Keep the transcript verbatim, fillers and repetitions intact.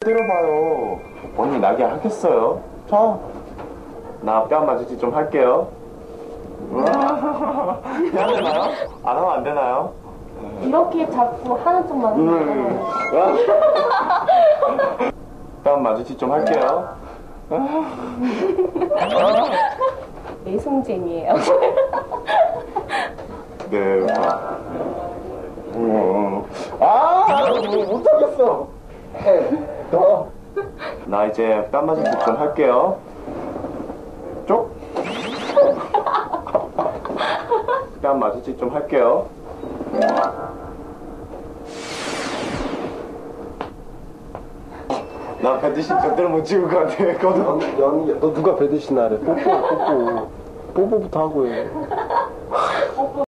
때려봐요. 언니 나게 하겠어요? 자, 나 뺨 맞을지 좀 할게요. 해야 되나요? 안 하면 안 되나요? 이렇게 자꾸 하는 척만 음. 뺨 맞을지 좀 할게요. 내숭쟁이에요. 네. 음. 아, 못하겠어. 해. 너. 나 이제 뺨 맞을지 좀 할게요. 쪽. 뺨 맞을지 좀 할게요. 나 배드신 절대로 못 찍을 것 같아. 거든. 연이, 너 누가 배드신 하래? 뽀뽀, 뽀뽀. 뽀뽀부터 하고 해.